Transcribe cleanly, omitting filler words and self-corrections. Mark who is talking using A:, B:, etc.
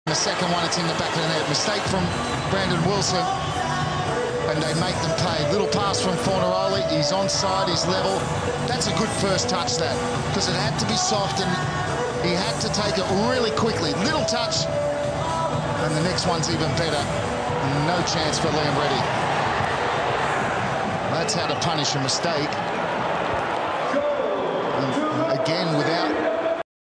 A: The second one, it's in the back of the net. Mistake from Brandon Wilson, and they make them pay. Little pass from Fornaroli. He's onside, he's level. That's a good first touch, that, because it had to be soft and he had to take it really quickly. Little touch, and the next one's even better. No chance for Liam Reddy. That's how to punish a mistake.